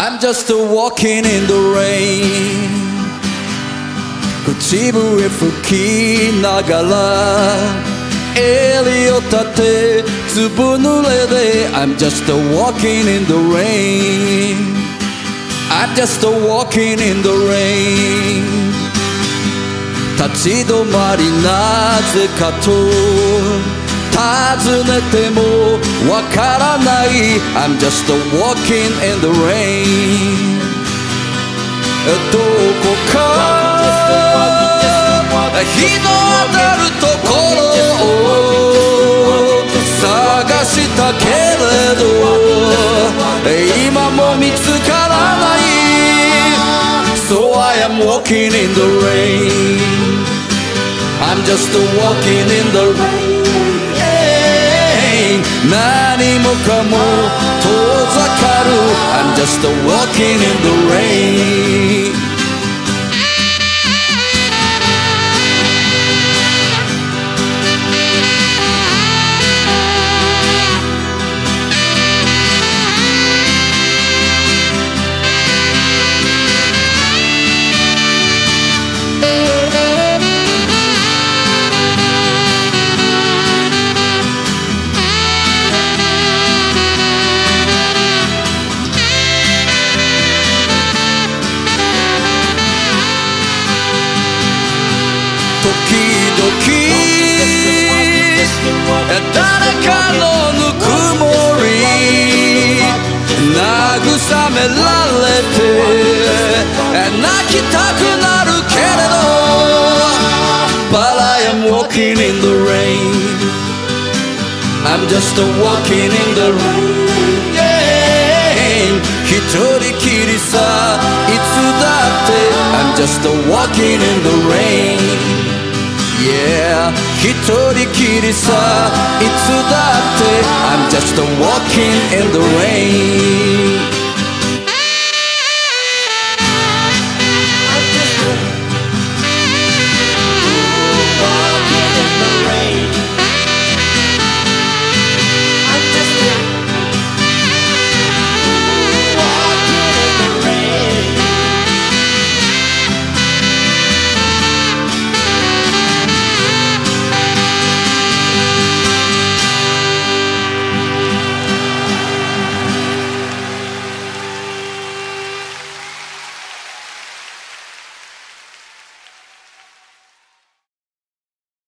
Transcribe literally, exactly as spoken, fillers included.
I'm just walking in the rain 口笛吹きながら襟を立てずぶ濡れで I'm just walking in the rain I'm just walking in the rain 立ち止まりなぜかと尋ねてもわからない I'm just walking in the rain どこか日の当たるところを探したけれど今も見つからない So I am walking in the rain I'm just walking in the rain 何もかも遠ざかる I'm just walking in the rain時々誰かのぬくもり慰められて泣きたくなるけれど But I am walking in the rain I'm just walking in the rain、yeah、一人きりさいつだって I'm just walking in the rain Yeah 一人きりさいつだって I'm just walking in the rain